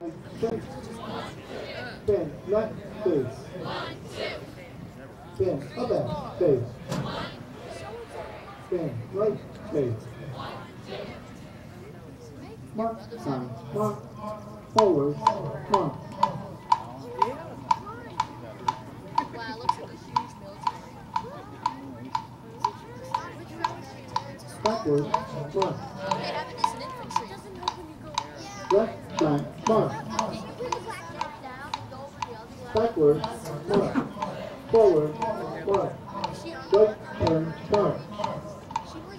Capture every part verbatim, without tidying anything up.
Spin left face. Spin up face. Spin right face. Mark sign. Mark forward. Mark. Wow, looks like a huge military. Backward. Mark. They have it as an infantry. Doesn't help when you go. Left sign. Mark. Can you please back down and go over the other side? Backward. Mark. Forward. Mark. Right turn. Mark. She was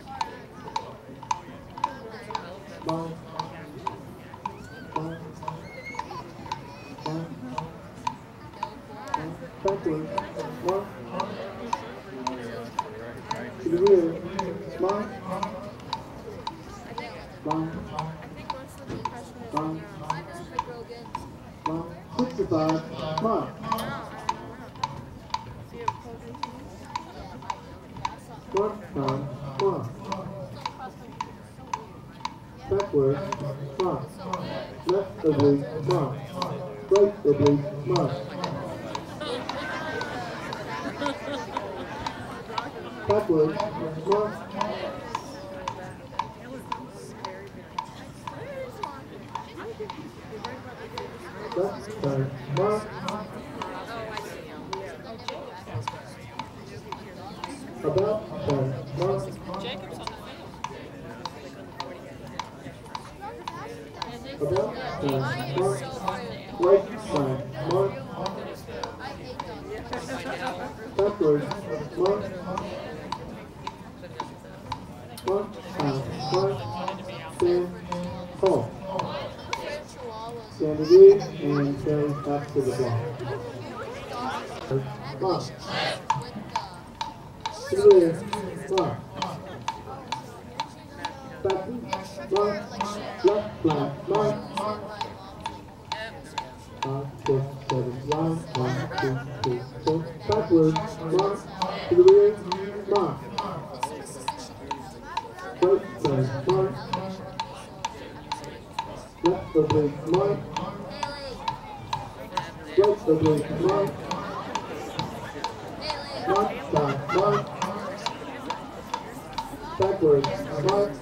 Mark. Mark. Mark. Backward. Mark. To the rear. Mark. Mark. Mark. Mark. sixty-five. Mark. Mark time. Mark. Backward. Mark. Left oblique. Mark. Right oblique. Mark. Backward. Mark. Left turn. Mark. About turn. Mark. About turn. Mark. Right side. Mark. Backward. Mark. Mark. Out. Mark. Stand. Call. Stand to D and carry back to the block. Mark. Clear. Mark. Back. Mark. Left flat. Mark. Five, six, seven, line, one, two, three, four. Backward. Mark. To the rear. Mark. Right side. Mark. Left oblique. Mark. Right oblique. Mark. Mark. Stop. Mark. Backward. Mark.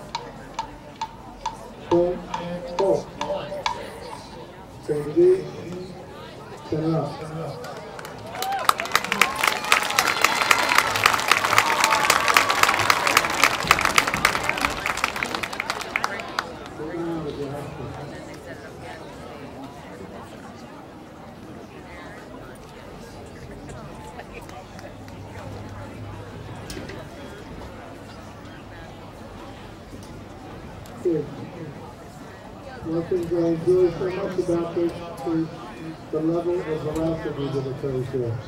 Stand. Halt. Stand to D. Stand up. One thing I enjoy so much about this is the level of velocity that occurs here.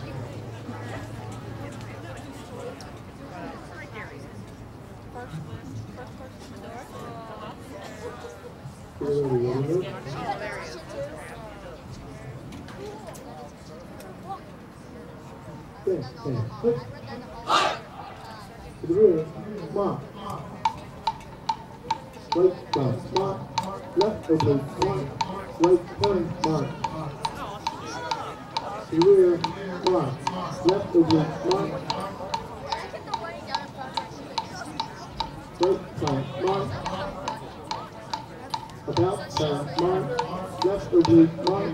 Here we go. Stand, stand, switch. To the rear, mark. Right front, mark. Left oblique, mark. Right turn, mark. To the rear, mark. Left oblique, mark. Right front, mark. About turn, mark. Left oblique, mark.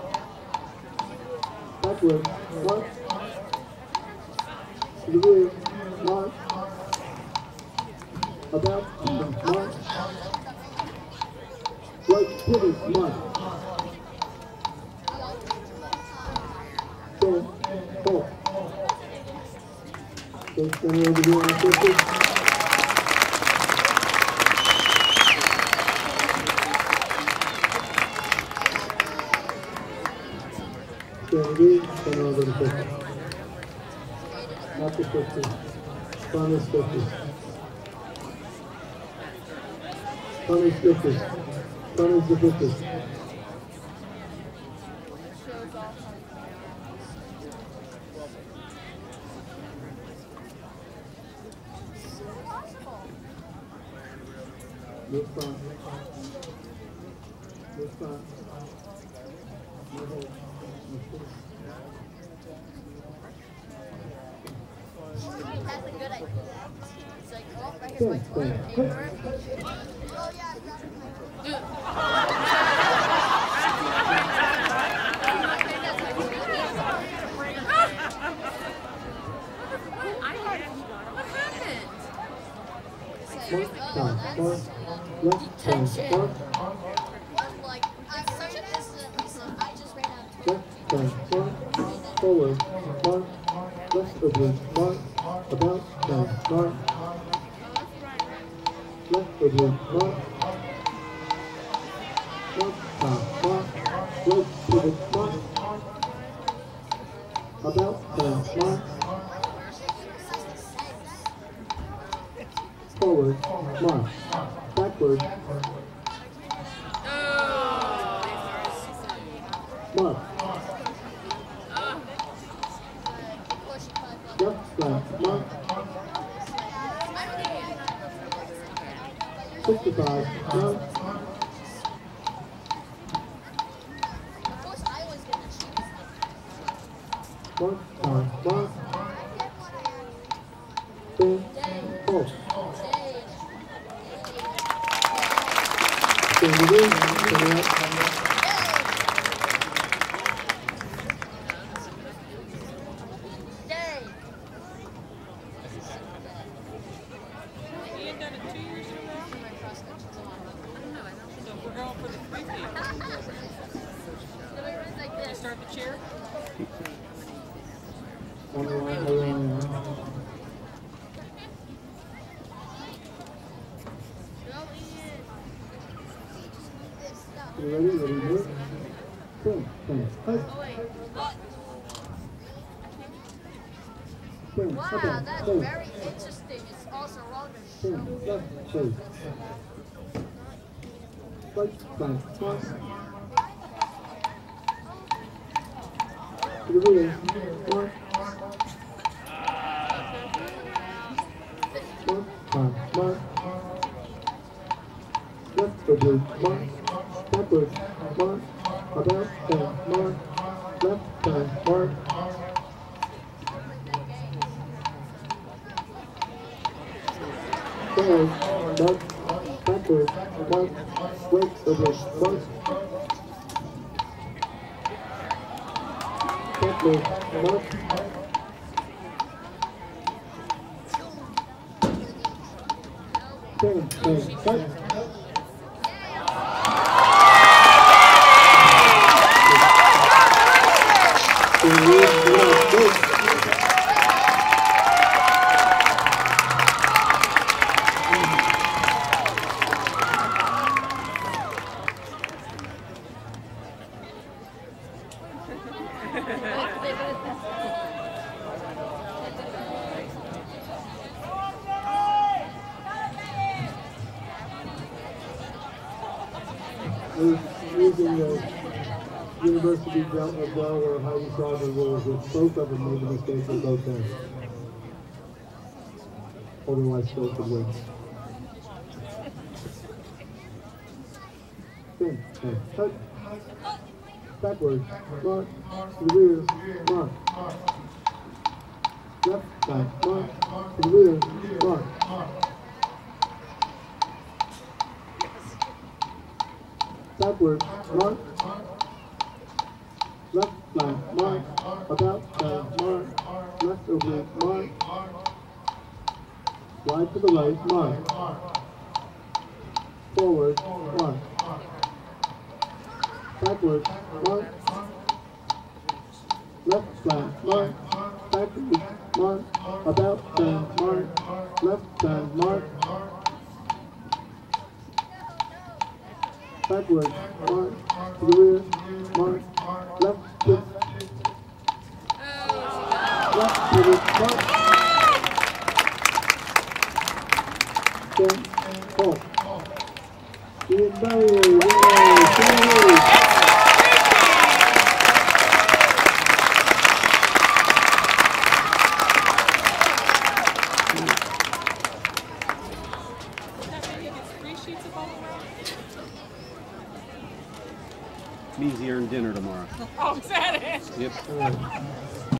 Backward, mark. To the rear, mark. About turn, mark. Right pivot, mark. Stand, halt. So stand over here on the surface. Stand again, stand over the surface. Not the fifty. Promise fifty. Promise fifty. Promise the fifty. Look front. This time. No hold. No push. That's a good idea. It's like, oh, right here's Ten, my toilet ten, paper. Oh, yeah, that's One, time, one, left, turn, one, One, like, at such a distance, I just ran out of left, turn, one, forward, one, left, oblique, one, about, turn, one, left, oblique, one, one, time, one, right, pivot, one, about, turn, one, forward, one, backward, one, left, right, one, sixty-five, one, one, time, one, ten, four. Stand again, stand up. Ian done it two years in a row? I don't know. I don't think so. We're going for the three feet. You start the chair? On the line, hold on. You ready? Ready, move. Ten, ten, cut. Ten, Wow, okay, that's ten, very interesting. It's also wrong to ten, show. left, face. Right, front, one. To the rear, one. One, time, one. Left, oblique, one. Backward, one. About, ten, one. Left, ten, one. Forward, left, backward, one. Right, oblique, one. Backward, one. Ten, ten, cut. Using the University of Delaware highly solvable rules, which both of them made a mistake at both ends. Otherwise, still could win. Ten, ten, cut. Backward, mark. To the rear, mark. Left, back, mark. To the rear, mark. Backward, mark. Left, flank, mark. About, down, mark. Left, oblique, mark. Wide to the right, mark. Forward, mark. Backward, mark. Left, flank, mark. Backward, mark. About, down, mark. Left, down, mark. Backward, mark. To the rear, mark. Left, kick. Left, pivot, mark. Ten, four. Ian Barrier, yay! Three sheets of bubble wrap? Means you earn dinner tomorrow. Oh, is that it? Yep. All right.